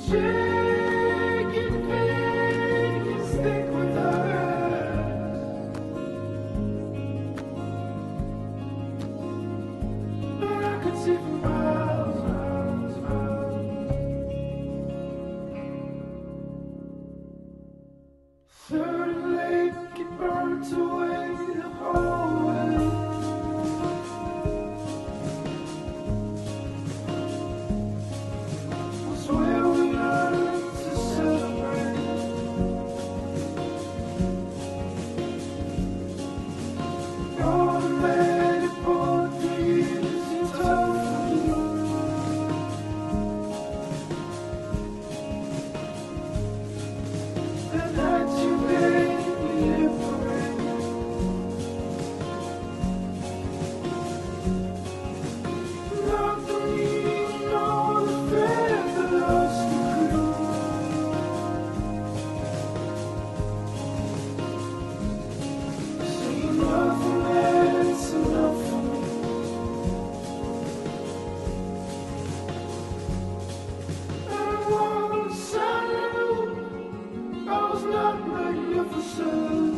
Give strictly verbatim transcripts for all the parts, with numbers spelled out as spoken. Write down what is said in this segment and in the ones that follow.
Shaking fingers thick with ours. But I could see for miles, miles, miles. Third lake, it burnt away the whole way. Was where we learned to celebrate. All the men who poured the years into you. And that you made me liberate. Not the need, nor the fear that lost the crew. See nothing that's enough for me. And once I knew I was not magnificent.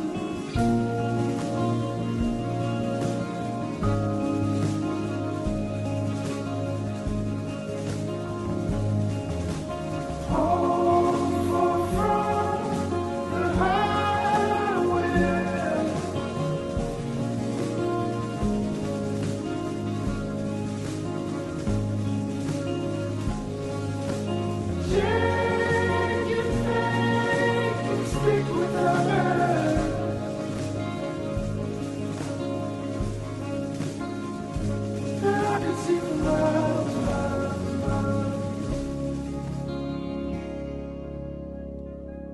All far from the highway. Shaking fake and stick with us. And I could see for miles, miles, miles.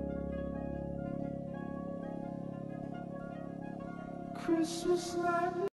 Christmas night.